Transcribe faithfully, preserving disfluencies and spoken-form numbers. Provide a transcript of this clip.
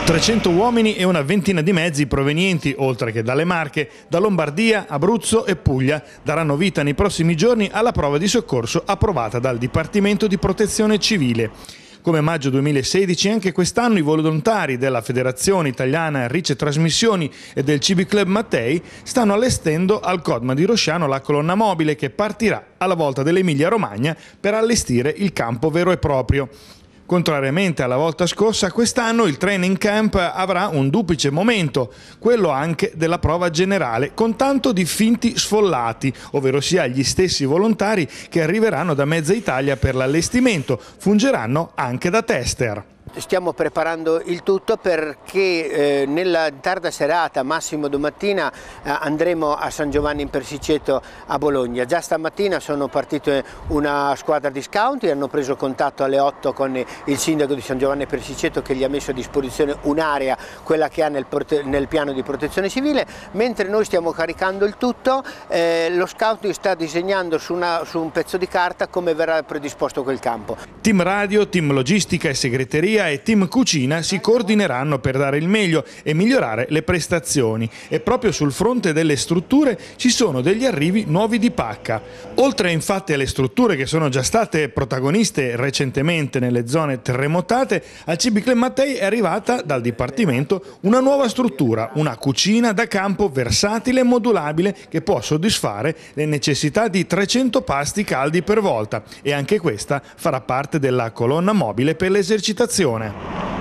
trecento uomini e una ventina di mezzi provenienti, oltre che dalle Marche, da Lombardia, Abruzzo e Puglia, daranno vita nei prossimi giorni alla prova di soccorso approvata dal Dipartimento di Protezione Civile. Come maggio duemilasedici, anche quest'anno i volontari della Federazione Italiana Rice Trasmissioni e del C B Club Mattei stanno allestendo al Codma di Rosciano la colonna mobile che partirà alla volta dell'Emilia Romagna per allestire il campo vero e proprio. Contrariamente alla volta scorsa, quest'anno il training camp avrà un duplice momento, quello anche della prova generale, con tanto di finti sfollati, ovvero sia gli stessi volontari che arriveranno da mezza Italia per l'allestimento, fungeranno anche da tester. Stiamo preparando il tutto perché eh, nella tarda serata, massimo domattina, eh, andremo a San Giovanni in Persiceto a Bologna. Già stamattina sono partite una squadra di scout, hanno preso contatto alle otto con il sindaco di San Giovanni Persiceto che gli ha messo a disposizione un'area, quella che ha nel, nel piano di protezione civile. Mentre noi stiamo caricando il tutto, eh, lo scout sta disegnando su, una, su un pezzo di carta come verrà predisposto quel campo. Team radio, team logistica e segreteria e team cucina si coordineranno per dare il meglio e migliorare le prestazioni, e proprio sul fronte delle strutture ci sono degli arrivi nuovi di pacca. Oltre infatti alle strutture che sono già state protagoniste recentemente nelle zone terremotate, al C B Club Mattei è arrivata dal Dipartimento una nuova struttura, una cucina da campo versatile e modulabile che può soddisfare le necessità di trecento pasti caldi per volta, e anche questa farà parte della colonna mobile per l'esercitazione.